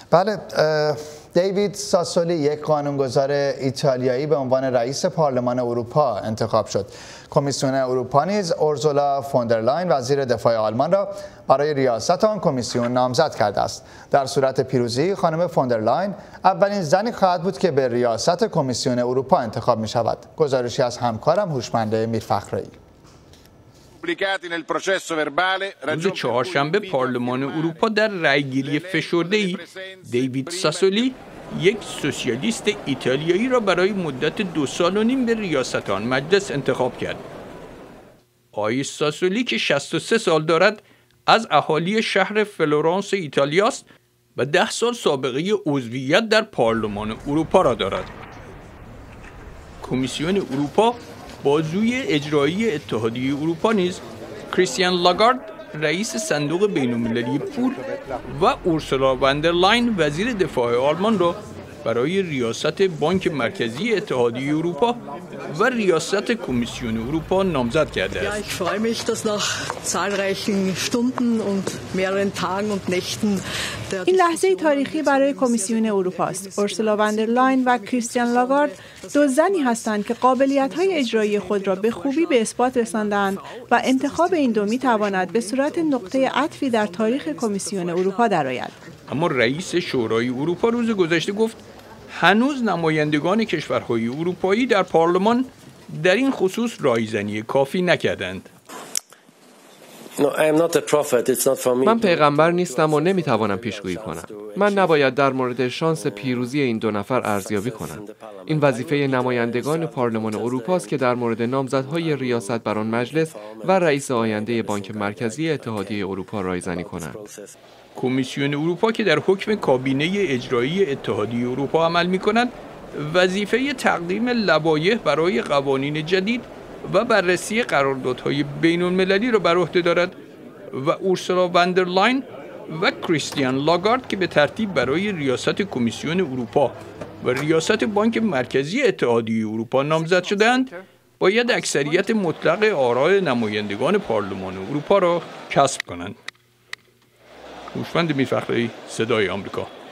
بله، دیوید ساسولی یک قانونگذار ایتالیایی به عنوان رئیس پارلمان اروپا انتخاب شد. کمیسیون اروپا نیز اورسولا فوندرلاین وزیر دفاع آلمان را برای ریاست آن کمیسیون نامزد کرده است. در صورت پیروزی خانم فوندرلاین اولین زنی خواهد بود که به ریاست کمیسیون اروپا انتخاب می شود. گزارشی از همکارم هوشمند میرفخرایی. روز چهارشنبه پارلمان اروپا در رأیگیری فشرده‌ای دیوید ساسولی یک سوسیالیست ایتالیایی را برای مدت 2.5 سال به ریاست آن مجلس انتخاب کرد. آقای ساسولی که 63 سال دارد از اهالی شهر فلورانس ایتالیا است و 10 سال سابقه عضویت در پارلمان اروپا را دارد. کمیسیون اروپا بازوی اجرایی اتحادیه اروپا نیز کریستیان لاگارد رئیس صندوق بین‌المللی پول و اورسولا وندرلاین وزیر دفاع آلمان را برای ریاست بانک مرکزی اتحادیه اروپا و ریاست کمیسیون اروپا نامزد کرده است. این لحظه تاریخی برای کمیسیون اروپا است. اورسولا وندرلاین و کریستیان لاگارد دو زنی هستند که قابلیت‌های اجرایی خود را به خوبی به اثبات رساندند و انتخاب این دو می‌تواند به صورت نقطه عطفی در تاریخ کمیسیون اروپا درآید. اما رئیس شورای اروپا روز گذشته گفت هنوز نمایندگان کشورهای اروپایی در پارلمان در این خصوص رایزنی کافی نکردند. من پیغمبر نیستم و نمیتوانم پیشگویی کنم. من نباید در مورد شانس پیروزی این دو نفر ارزیابی کنم. این وظیفه نمایندگان پارلمان اروپا است که در مورد نامزدهای ریاست بر آن مجلس و رئیس آینده بانک مرکزی اتحادیه اروپا رایزنی کنند. کمیسیون اروپا که در حکم کابینه اجرایی اتحادیه اروپا عمل می‌کند، وظیفه تقدیم لوایح برای قوانین جدید و بررسی قراردادهای بین‌المللی را بر عهده دارد و اورسولا وندرلاین و کریستیان لاگارد که به ترتیب برای ریاست کمیسیون اروپا و ریاست بانک مرکزی اتحادیه اروپا نامزد شده‌اند، باید اکثریت مطلق آراء نمایندگان پارلمان اروپا را کسب کنند. هوشمند میرفخرایی، صدای آمریکا.